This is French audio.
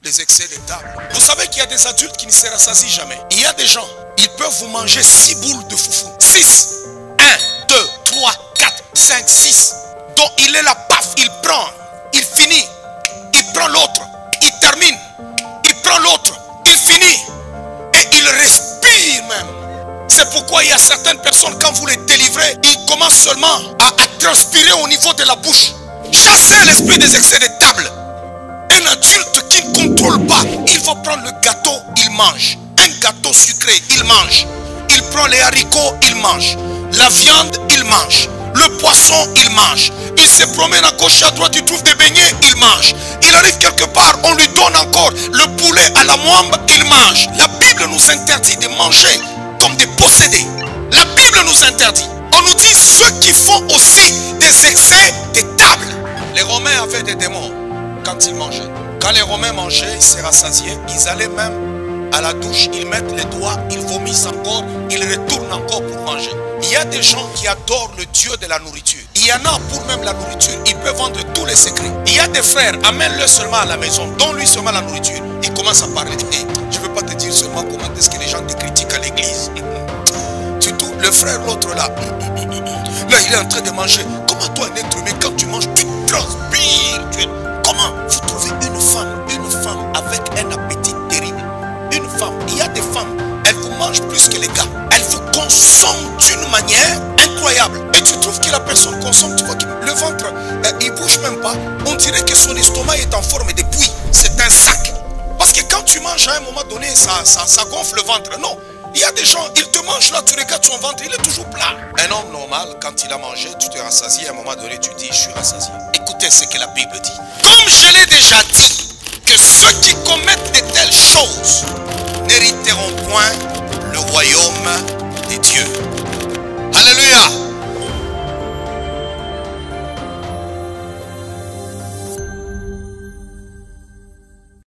les excès de table. Vous savez qu'il y a des adultes qui ne se rassasient jamais. Il y a des gens, ils peuvent vous manger 6 boules de foufou. 6. 1, 2, 3, 4, 5, 6. Donc il est là, paf, il prend, il finit. Il prend l'autre, il termine. Il prend l'autre, il finit. Et il respire même. C'est pourquoi il y a certaines personnes, quand vous les délivrez, ils commencent seulement à transpirer au niveau de la bouche. Chassez l'esprit des excès de table. Un adulte qui ne contrôle pas, il va prendre le gâteau, il mange. Un gâteau sucré, il mange. Il prend les haricots, il mange. La viande, il mange. Le poisson, il mange. Il se promène à gauche, à droite, il trouve des beignets, il mange. Il arrive quelque part, on lui donne encore le poulet à la moimbe, il mange. La Bible nous interdit de manger comme des possédés. La Bible nous interdit. On nous dit ceux qui font aussi des excès de table. Les Romains avaient des démons quand ils mangeaient. Quand les Romains mangeaient, ils se rassasiaient. Ils allaient même à la douche, ils mettent les doigts, ils vomissent encore, ils retournent encore pour manger. Il y a des gens qui adorent le Dieu de la nourriture. Il y en a pour même la nourriture. Ils peuvent vendre tous les secrets. Il y a des frères, amène-le seulement à la maison, donne-lui seulement la nourriture. Il commence à parler. Hey, je ne veux pas te dire seulement comment est-ce que les gens te critiquent à l'église. Surtout le frère, l'autre là. Là, il est en train de manger. Comment toi, un être humain, quand tu manges, tu transpires. Comment vous trouvez une femme avec un appétit terrible? Une femme, il y a des femmes, elles vous mangent plus que les gars. Elles vous consomment d'une manière incroyable. Et tu trouves que la personne consomme, tu vois que le ventre, il bouge même pas. On dirait que son estomac est en forme de bouillie. C'est un sac. Parce que quand tu manges à un moment donné, ça gonfle le ventre. Non. Il y a des gens, ils te mangent là, tu regardes son ventre, il est toujours plat. Un homme normal, quand il a mangé, tu te rassasies, à un moment donné, tu dis, je suis rassasié. Écoutez ce que la Bible dit. Comme je l'ai déjà dit, que ceux qui commettent de telles choses n'hériteront point le royaume des dieux.